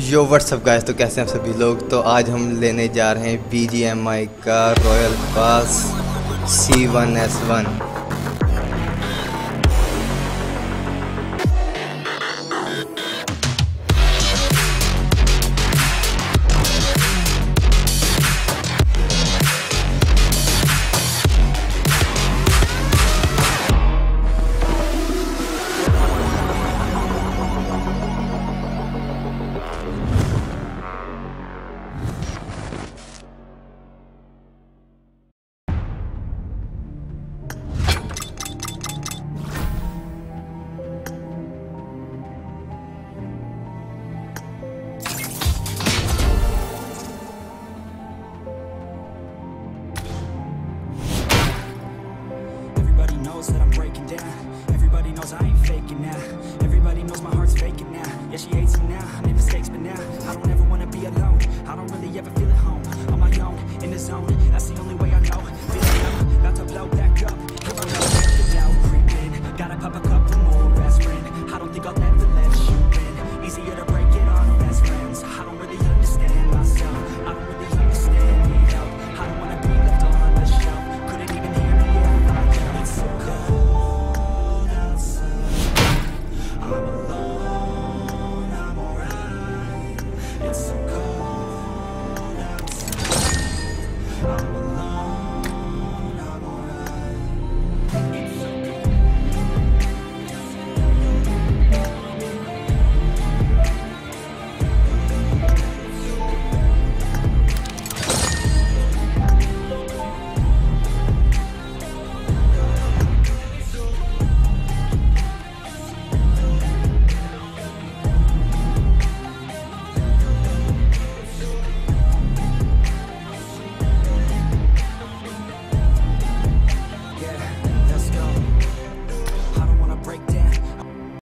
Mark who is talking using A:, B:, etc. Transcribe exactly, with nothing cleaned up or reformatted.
A: यो WhatsApp guys, तो कैसे हैं आप सभी लोग। तो आज हम लेने जा रहे हैं बी जी एम आई का royal pass C one S one.